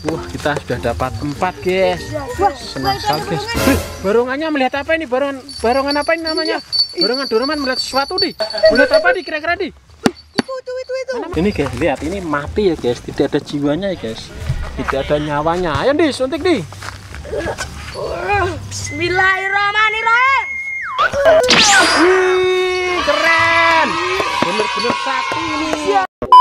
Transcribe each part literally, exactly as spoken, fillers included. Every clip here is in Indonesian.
Wah, kita sudah dapat empat, guys. Wah, senang sekali, guys. Hei, barongannya melihat apa ini? Barongan, barongan apa ini namanya? Barongan Doraemon melihat sesuatu nih. Melihat apa nih kira-kira nih? Itu, itu, itu, itu. Ini guys, lihat ini mati ya guys. Tidak ada jiwanya ya guys. Tidak ada nyawanya. Ayo nih, suntik nih. Bismillahirrahmanirrahim. Wih, keren. Bener-bener sakti ini.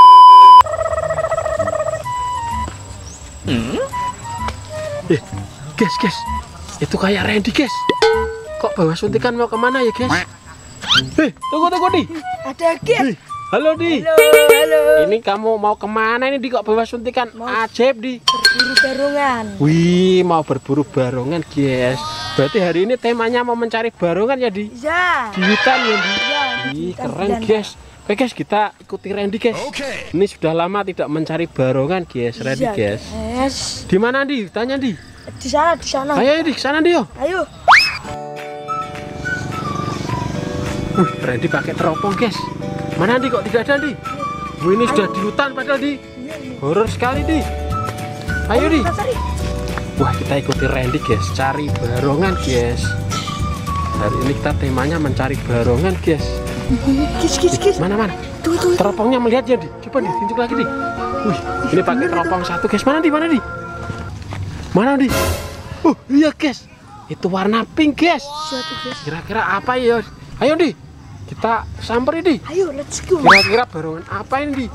Hmm? Eh, guys, guys, itu kayak Randy, guys. Kok bawa suntikan mau kemana ya, guys? Hei, tunggu, tunggu, nih. Ada guys. Hey, halo, Di. Halo, halo. Ini kamu mau kemana ini, Di? Kok bawa suntikan mau ajaib, Di? Berburu barongan. Wih, mau berburu barongan, guys. Berarti hari ini temanya mau mencari barongan ya, Di? Ya. Di hutan ya, Di? Ya, Wih, hutan keren, belanda. guys. Oke, guys, kita ikuti Randy, guys. Okay. Ini sudah lama tidak mencari barongan, guys. Randy, Ya, guys. guys. Di mana, Di? Tanya, Di. Di sana, di sana. Ayo, Di, ke sana, Di, yo. Ayo. Wih, Randy pakai teropong, guys. Mana, Di? Kok tidak ada, Di? Wih, ini sudah di hutan padahal, Di. Horor sekali, Di. Ayo, Di. Kita cari. Wah, kita ikuti Randy, guys. Cari barongan, guys. Hari ini kita temanya mencari barongan, guys. Kis, kis, kis. Mana, mana? Tuh, tuh. Teropongnya melihat ya, Di. Coba, Di, tunjuk lagi, Di. Wih, ini pakai teropong satu, guys. Mana, Di? Mana, Di? Mana, Di? Oh, iya, guys. Itu warna pink, guys. Satu, guys. Kira-kira apa ya? Ayo, Di. Kita samperin, Di. Ayo, let's go. Kira-kira barongan apa ini, Di?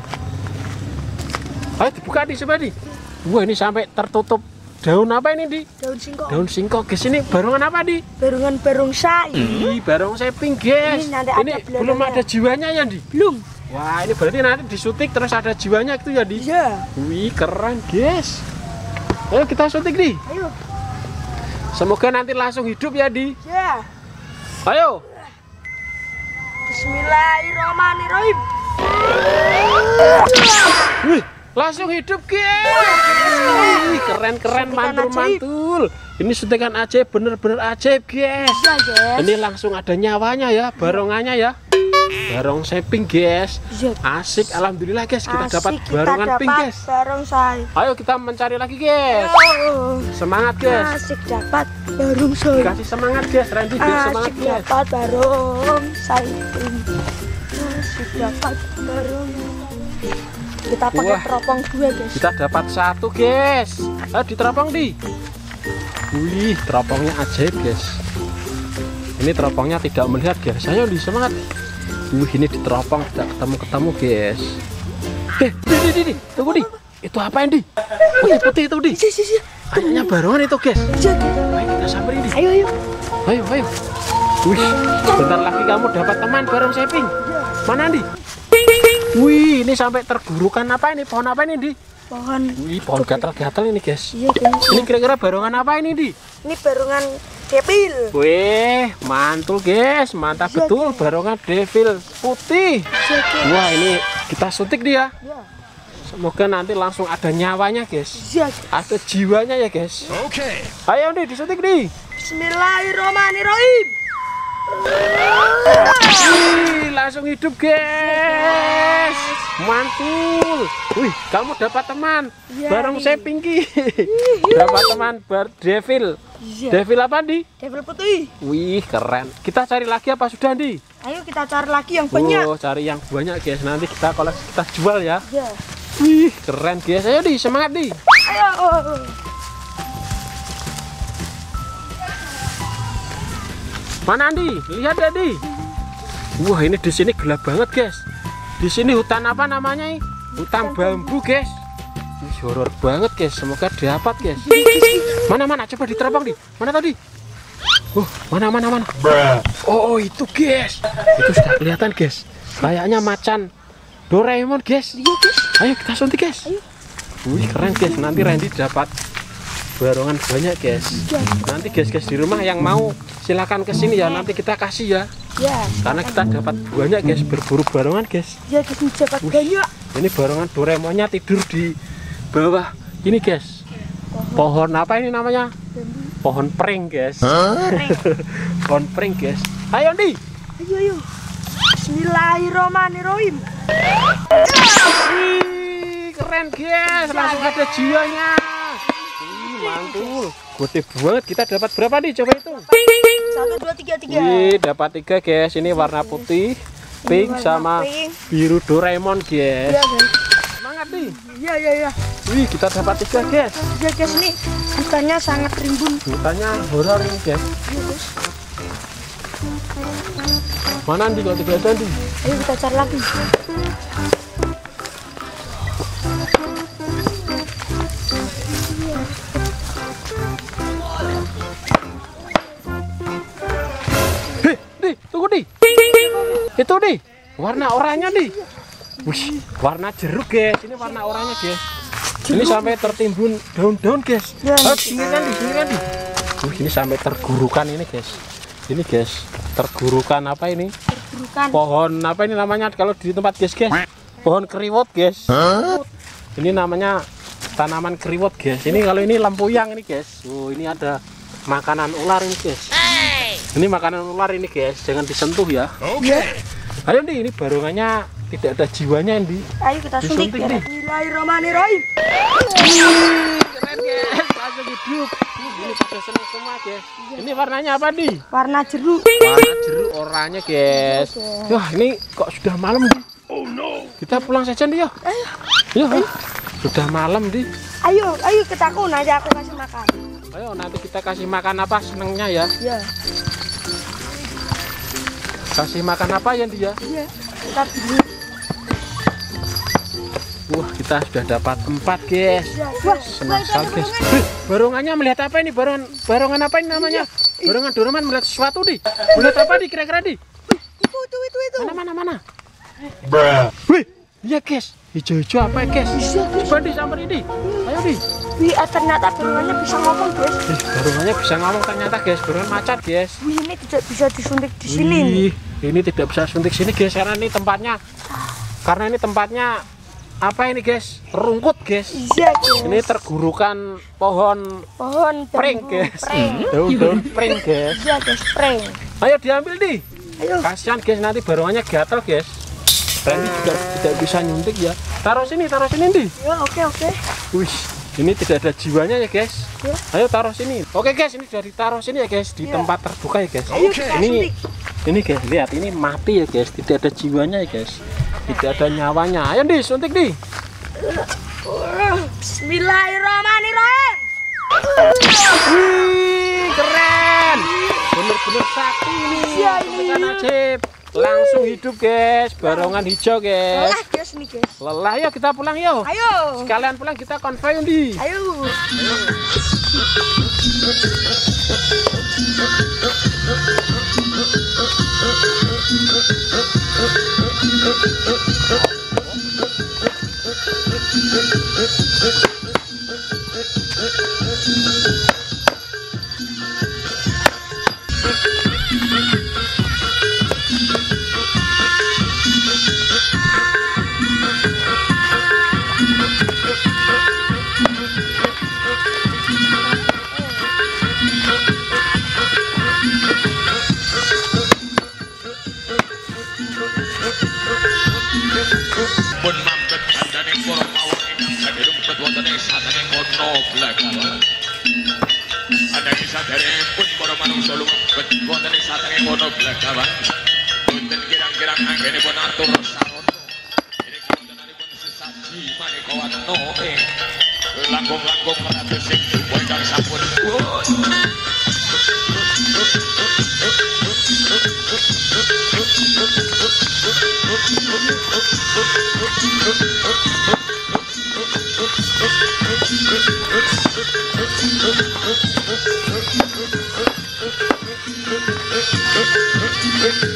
Ayo dibuka, Di, coba, Di. Wah, ini sampai tertutup. Daun apa ini, Di? Daun singkong. Daun singkong, guys. Ini barongan apa, Di? Barongan barongsai. Ih, barong pink, guys. Ini nanti Ini ada belum belakangnya. ada jiwanya ya, Di? Belum. Wah, ini berarti nanti disuntik terus ada jiwanya itu ya, Di? Iya. Wih, keren, guys. Ayo kita suntik, Di. Ayo. Semoga nanti langsung hidup ya, Di. Ya. Ayo. Bismillahirrahmanirrahim. Wih, langsung hidup, guys. Wih, keren-keren, mantul-mantul. Ini suntikan ajaib, bener-bener ajaib, guys. Ya, guys. Ini langsung ada nyawanya ya, barongannya ya. Barong pink, guys. Iya. Asik, alhamdulillah, guys. Kita Asik, dapat kita barongan dapat pink, guys. barongsai. Ayo kita mencari lagi, guys. Oh. Semangat, guys. Asik dapat barongsai. Kasih semangat, guys. Randy, biar semangat, Asik guys. dapat barongsai. Asik dapat barongsai. Kita pakai Wah. teropong dua, guys. Kita dapat satu, guys. Ayo diteropong, Di. Wih, teropongnya ajaib, guys. Ini teropongnya tidak melihat, guys. Ayo, Di, semangat. Wih, ini diteropong tidak ketemu-ketemu, guys. Eh, Di, Di, Di, Di. Tunggu, Di. Itu apa ini, Di? Putih-putih itu, Di. Iya, iya, iya. Kayaknya barongan itu, guys. Iya. Ayo kita samperin, Di. Ayo, ayo. Ayo, ayo. Wih, bentar lagi kamu dapat teman bareng Seping. Mana, Di? Wih, ini sampai tergurukan apa ini? Pohon apa ini, Di? Pohon. Wih, pohon gatal-gatal ini, guys. Iya, guys. Ini kira-kira barongan apa ini, Di? Ini barongan devil. Wih, mantul, guys. Mantap Iya, betul, barongan devil putih. Iya, guys. Wah, ini kita suntik dia. Iya. Semoga nanti langsung ada nyawanya, guys. Iya, guys. Ada jiwanya ya, guys. Okay. Ayo, Di, disuntik, Di. Bismillahirrahmanirrahim. Wih, langsung hidup, guys. Mantul. Wih, kamu dapat teman. Iya, Bareng nih. saya Pinky. Dapat teman ber devil. Iya. Devil apa, Di? Devil putih. Wih, keren. Kita cari lagi apa sudah, Di? Ayo kita cari lagi yang banyak. Oh, cari yang banyak, guys. Nanti kita kalau kita jual ya. Iya. Wih, keren, guys. Ayo, Di, semangat, Di. Ayo. Mana, Di? Lihat ya, Di. Wah, ini di sini gelap banget, guys. Di sini hutan apa namanya? Ini? Hutan bambu, guys. Wih, horor banget, guys. Semoga dapat, guys. Mana, mana? Coba diteropong, Di. Mana tadi? Oh, mana, mana, mana? Oh, itu, guys. Itu sudah kelihatan, guys. Kayaknya macan Doraemon, guys. Iya, guys. Ayo kita suntik, guys. Ayo. Wih, keren, guys. Nanti Randy dapat barongan banyak, guys. Nanti guys-guys di rumah yang mau silakan ke sini ya. Nanti kita kasih ya. Ya. Karena kita dapat banyak, guys, berburu barongan, guys. Ya, kita dapat Wih. banyak. Ini barongan Doraemonnya tidur di bawah ini, guys. Pohon apa ini namanya? Pohon pring, guys. Pohon pring, guys. Ayo, Di. Ayo, ayo. Bismillahirrahmanirrahim. Wih, keren guys, langsung ada jiwanya. Wih, mantul. Gede banget. Kita dapat berapa nih? Coba hitung. Satu, dua, tiga, tiga. Wih, dapat tiga guys. Ini warna putih, pink warna sama pink. biru Doraemon guys. Iya guys. Semangat nih. Iya iya iya. Wih, kita dapat tiga guys. Ya guys, ini hutannya sangat rimbun. Hutannya horor ini guys. Iya guys. Mana nih kalau tiga ada nih? Ayo kita cari lagi. Hei, nih, tunggu nih. Itu nih, warna oranye nih. Wih, warna jeruk guys. Ini warna oranye guys. Ini sampai tertimbun daun-daun guys. Ya. Oh, sini kan di sini kan di. Wih, ini sampai tergurukan ini guys. Ini guys, tergurukan apa ini? Bukan. Pohon apa ini namanya kalau di tempat guys guys? Pohon kriwot guys. Ini namanya tanaman kriwot guys. Ini kalau ini lempuyang ini guys. Oh, ini ada makanan ular ini guys. Ini makanan ular ini guys. Jangan disentuh ya. Iya. Ayo nih, ini barongannya tidak ada jiwanya ini. Ayo kita suntik. Disuntik nih. Bismillahirrahmanirrahim. Keren guys, langsung hidup. Ini pada seneng semua guys. Ini warnanya apa nih? Warna jeruk. Warna jeruk oranye guys. Oke. Wah, ini kok sudah malam nih. Oh no. Kita pulang saja nih ya. Ayo. Yuk, sudah malam nih. Ayo, ayo kita aku nanti aku kasih makan. Ayo nanti kita kasih makan apa senengnya ya. Iya. Kasih makan apa ya dia? Iya. Kita dulu. Wah, kita sudah dapat empat guys. Wah, Senang sekali guys. Hei, barongannya melihat apa ini? Barongan, barongan apa ini namanya? Barongan Doraemon melihat sesuatu nih. Melihat apa nih kira-kira nih? Itu itu itu itu. Mana mana mana? Wih, iya guys. Hijau-hijau apa ya guys? Coba di samperin ini. Ayo di. Wih, ah, ternyata barongannya bisa ngomong guys. Eh, barongannya bisa ngomong ternyata guys. Barongan macan guys. Wih, ini tidak bisa disuntik di sini. Wih, ini tidak bisa suntik sini guys karena ini tempatnya. Karena ini tempatnya apa ini guys? Rungkut guys. Iya guys. Ini tergurukan pohon Pohon pring bambu, guys. pring. Daun-daun pring guys. Iya guys, pring. Ayo diambil nih. Ayo. Kasihan guys nanti barongannya gatal guys. Randy juga tidak bisa nyuntik ya. Taruh sini, taruh sini nih. Ya, oke oke. Wih, ini tidak ada jiwanya ya guys. Ya. Ayo taruh sini. Oke guys, ini sudah ditaruh sini ya guys di Ya. tempat terbuka ya guys. Ayo kita Ini suntik. ini guys lihat ini mati ya guys. Tidak ada jiwanya ya guys. Tidak ada nyawanya. Ayo nih suntik nih. Bismillahirrahmanirrahim. Wih, keren. Bener-bener sakti ini. Iya, ini. Suntikan Najib. Langsung hidup guys. Barongan hijau guys. Lelah guys nih guys. Lelah yuk kita pulang yuk. Ayo. Sekalian pulang kita konvoy nih. Ayo. Pun mangket kandhane para pawon ingkang badhe rumpet wonten ing satenging kono blagawan. Ananging saderengipun para manungsa lumebet wonten ing satenging kono blagawan. Boten kirang-kirang anggenipun atur sarana. Ing kawontenanipun sesaji maneka warna ing langkung-langkung ratus sing rupa ingkang sampun. Thank you.